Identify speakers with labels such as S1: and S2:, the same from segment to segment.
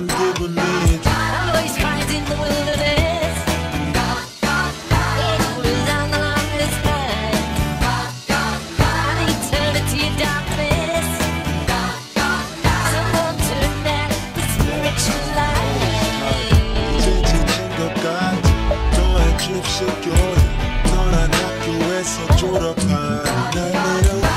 S1: 기분이지.
S2: I always find in the wilderness. It was on the longest night. An eternity of darkness. Someone turned that with spiritual light.
S1: 이제 지친 것 같아. 너의 칩스 교육. 너란 학교에서 졸업한 날 내려.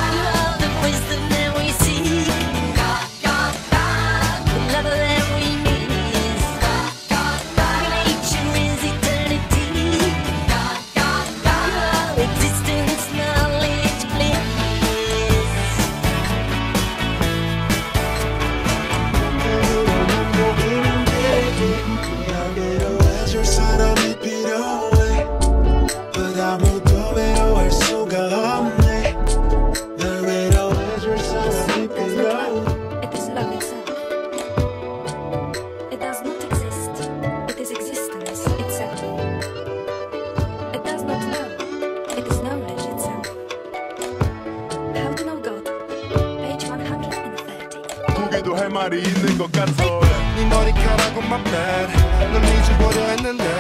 S3: 할 말이 있는 것 같아. 네 머리카락은 my bad. 널 잊어보려 했는데